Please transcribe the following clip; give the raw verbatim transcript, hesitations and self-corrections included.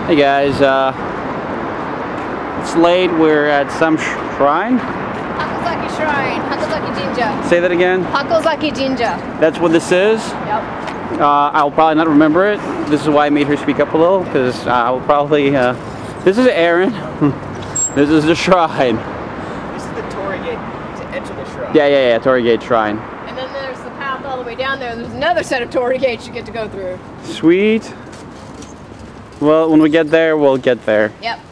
Hey guys, uh, it's late. We're at some shrine. Akozakijinja shrine. Akozakijinja. Say that again. Akozakijinja. That's what this is. Yep. Uh, I'll probably not remember it. This is why I made her speak up a little, because uh, I'll probably. Uh, this is Aaron. This is the shrine. This is the tori gate to enter the shrine. Yeah, yeah, yeah. Tori Gate Shrine. And then there's the path all the way down there. There's another set of tori gates you get to go through. Sweet. Well, when we get there, we'll get there. Yep.